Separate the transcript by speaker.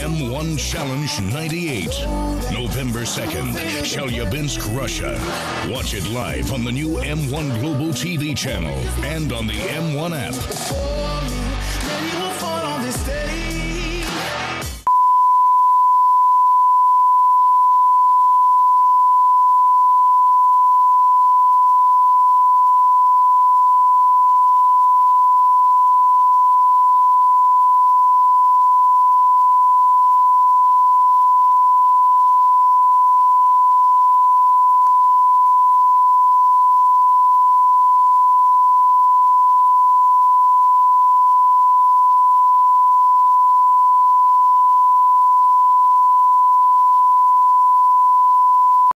Speaker 1: M-1 Challenge 98. November 2nd, Chelyabinsk, Russia. Watch it live on the new M-1 Global TV channel and on the M-1 app.